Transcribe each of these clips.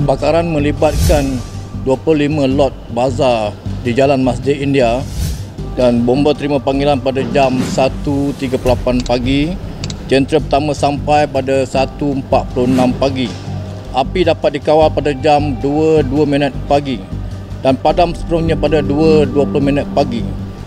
Kebakaran melibatkan 25 lot bazar di Jalan Masjid India dan bomba terima panggilan pada jam 1.38 pagi. Jentera pertama sampai pada 1.46 pagi. Api dapat dikawal pada jam 2.02 pagi dan padam sepenuhnya pada 2.20 pagi.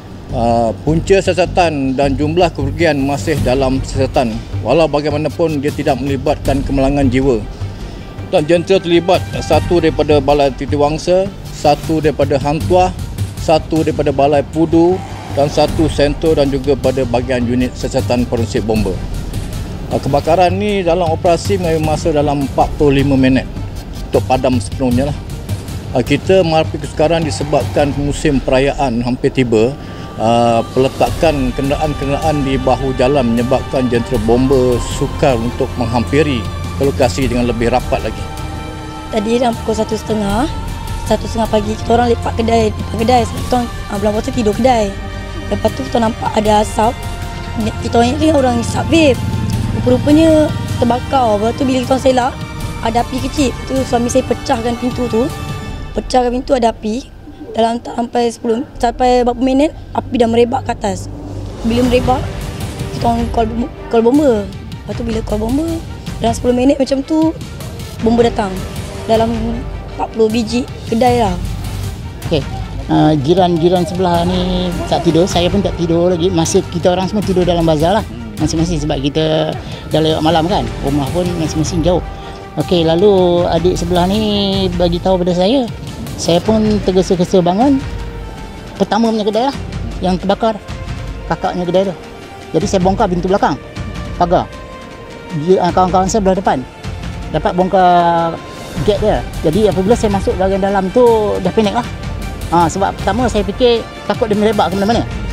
Punca siasatan dan jumlah kerugian masih dalam siasatan. Walau bagaimanapun dia tidak melibatkan kemalangan jiwa. Dan jentera terlibat satu daripada Balai Titiwangsa, satu daripada Hang Tuah, satu daripada Balai Pudu dan satu senter dan juga pada bahagian unit siasatan forensik bomba. Kebakaran ni dalam operasi mengambil masa dalam 45 minit untuk padam sepenuhnya lah. Kita menghadapi kesukaran disebabkan musim perayaan hampir tiba. Peletakan kenderaan-kenderaan di bahu jalan menyebabkan jentera bomba sukar untuk menghampiri ke lokasi dengan lebih rapat lagi. Tadi dalam pukul 1.30 pagi kita orang lepak kedai, kita orang belum puasa tidur kedai. Lepas tu kita nampak ada asap. Kita orang ni orang hisap vape. Rupa-rupanya terbakar. Lepas tu bila kita orang selak ada api kecil. Tu suami saya pecahkan pintu tu. Pecahkan pintu ada api. Dalam tak sampai berapa minit api dah merebak ke atas. Bila merebak kita orang call bomba. Lepas tu bila call bomba dalam 10 minit macam tu bomba datang dalam 40 biji kedai lah. Okey. Jiran-jiran sebelah ni tak tidur, saya pun tak tidur lagi. Masa kita orang semua tidur dalam bazar lah masing-masing sebab kita dah lewat malam kan. Rumah pun masing-masing jauh. Okey, lalu adik sebelah ni bagi tahu pada saya pun tergesa-gesa bangun. Pertama punya kedai lah yang terbakar, kakaknya kedai tu. Jadi saya bongkar pintu belakang, pagar. Kawan-kawan saya belah depan dapat bongkar gate dia. Jadi apabila saya masuk bahagian dalam tu dah panik lah. Sebab pertama saya fikir takut dia merebak ke mana-mana.